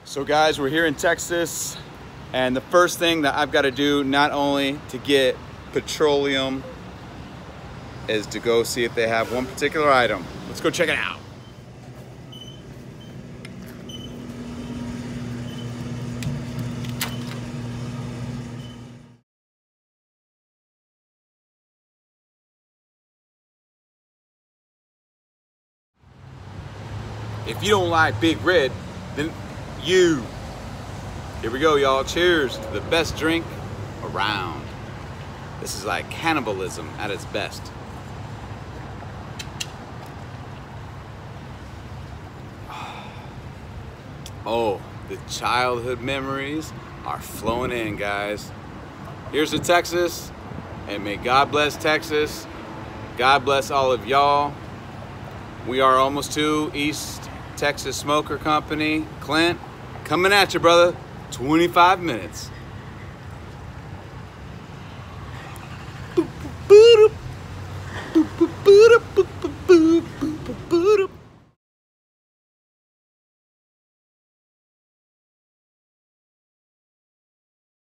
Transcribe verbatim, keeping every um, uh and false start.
So guys, we're here in Texas, and the first thing that I've got to do, not only to get petroleum, is to go see if they have one particular item. Let's go check it out. If you don't like Big Red, then you. Here we go, y'all. Cheers to the best drink around. This is like cannibalism at its best. Oh, the childhood memories are flowing in, guys. Here's to Texas, and may God bless Texas. God bless all of y'all. We are almost to East Texas Smoker Company. Clint, coming at you, brother. twenty-five minutes.